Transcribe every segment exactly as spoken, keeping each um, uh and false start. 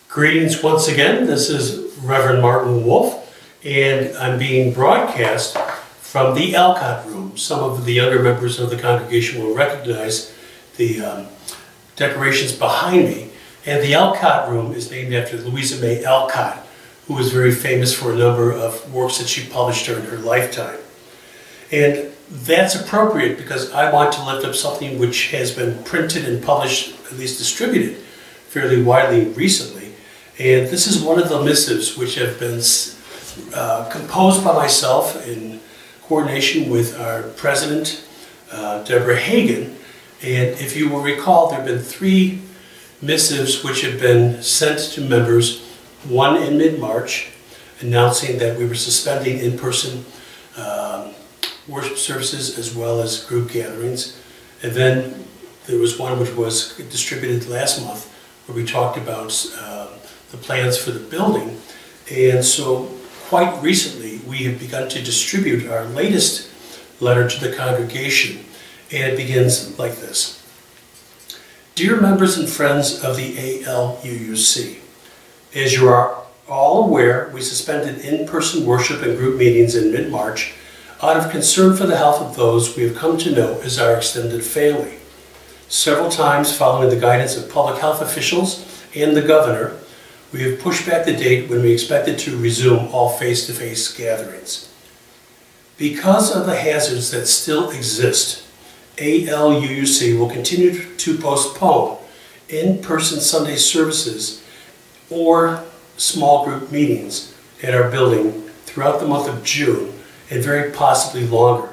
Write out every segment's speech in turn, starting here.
Greetings once again. This is Reverend Martin Woulfe, and I'm being broadcast from the Alcott room. Some of the younger members of the congregation will recognize the um, decorations behind me. And the Alcott room is named after Louisa May Alcott, who was very famous for a number of works that she published during her lifetime. And that's appropriate because I want to lift up something which has been printed and published, at least distributed, fairly widely recently. And this is one of the missives which have been uh, composed by myself in coordination with our president, uh, Deborah Hagan. And if you will recall, there have been three missives which have been sent to members, one in mid-March, announcing that we were suspending in-person um, worship services as well as group gatherings. And then there was one which was distributed last month where we talked about uh, the plans for the building. And so quite recently we have begun to distribute our latest letter to the congregation, and it begins like this. Dear members and friends of the A L U U C, as you are all aware, we suspended in-person worship and group meetings in mid-March out of concern for the health of those we have come to know as our extended family. Several times following the guidance of public health officials and the governor, we have pushed back the date when we expected to resume all face-to-face gatherings. Because of the hazards that still exist, A L U U C will continue to postpone in-person Sunday services or small group meetings at our building throughout the month of June and very possibly longer.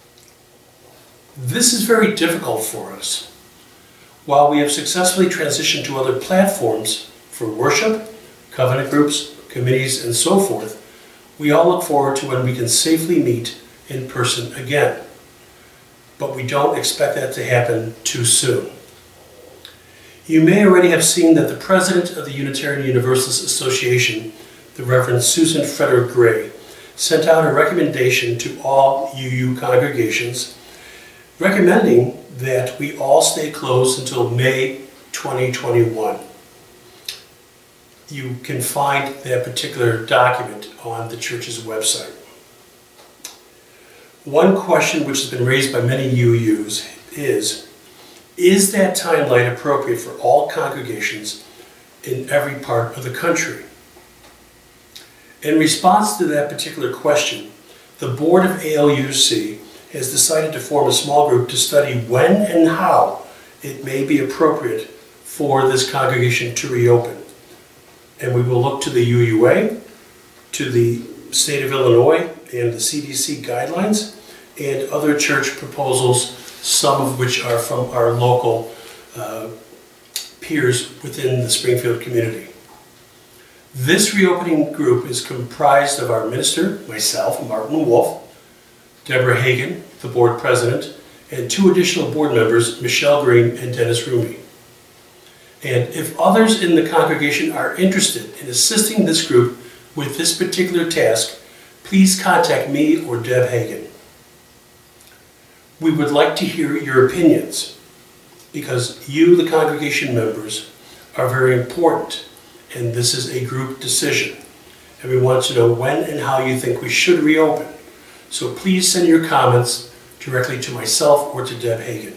This is very difficult for us. While we have successfully transitioned to other platforms for worship, covenant groups, committees, and so forth, we all look forward to when we can safely meet in person again. But we don't expect that to happen too soon. You may already have seen that the president of the Unitarian Universalist Association, the Reverend Susan Frederick Gray, sent out a recommendation to all U U congregations recommending that we all stay closed until May twenty twenty-one. You can find that particular document on the church's website. One question which has been raised by many U Us is, is that timeline appropriate for all congregations in every part of the country? In response to that particular question, the board of A L U U C has decided to form a small group to study when and how it may be appropriate for this congregation to reopen. And we will look to the U U A, to the state of Illinois and the C D C guidelines, and other church proposals, some of which are from our local uh, peers within the Springfield community. This reopening group is comprised of our minister, myself, Martin Woulfe, Deborah Hagan, the board president, and two additional board members, Michelle Green and Dennis Rumi. And if others in the congregation are interested in assisting this group with this particular task, please contact me or Deb Hagan. We would like to hear your opinions because you, the congregation members, are very important, and this is a group decision. And we want to know when and how you think we should reopen. So please send your comments directly to myself or to Deb Hagan.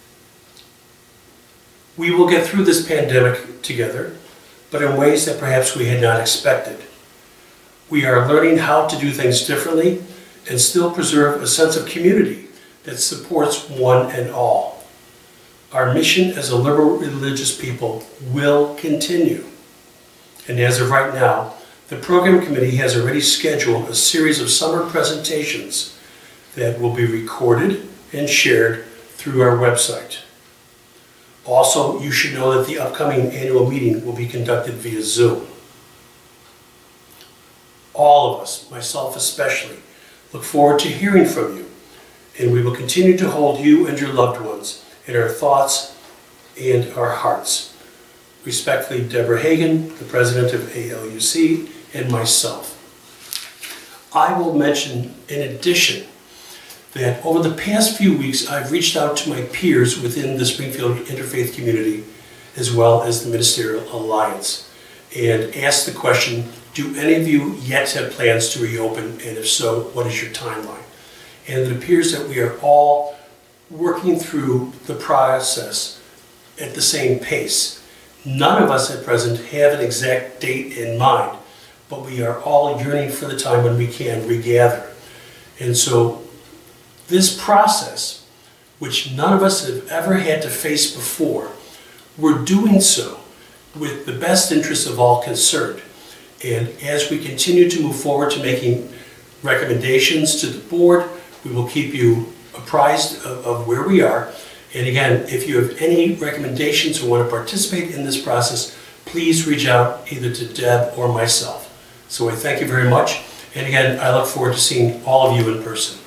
We will get through this pandemic together, but in ways that perhaps we had not expected. We are learning how to do things differently and still preserve a sense of community that supports one and all. Our mission as a liberal religious people will continue. And as of right now, the program committee has already scheduled a series of summer presentations that will be recorded and shared through our website. Also, you should know that the upcoming annual meeting will be conducted via Zoom. All of us, myself especially, look forward to hearing from you, and we will continue to hold you and your loved ones in our thoughts and our hearts. Respectfully, Deborah Hagan, the president of A L U C, and myself. I will mention, in addition, that over the past few weeks I've reached out to my peers within the Springfield interfaith community as well as the Ministerial Alliance. and ask the question, do any of you yet have plans to reopen, and if so, what is your timeline? And it appears that we are all working through the process at the same pace. None of us at present have an exact date in mind, but we are all yearning for the time when we can regather. And so this process, which none of us have ever had to face before, we're doing so with the best interests of all concerned. And as we continue to move forward to making recommendations to the board, we will keep you apprised of, of where we are. And again, if you have any recommendations or want to participate in this process, please reach out either to Deb or myself. So I thank you very much. And again, I look forward to seeing all of you in person.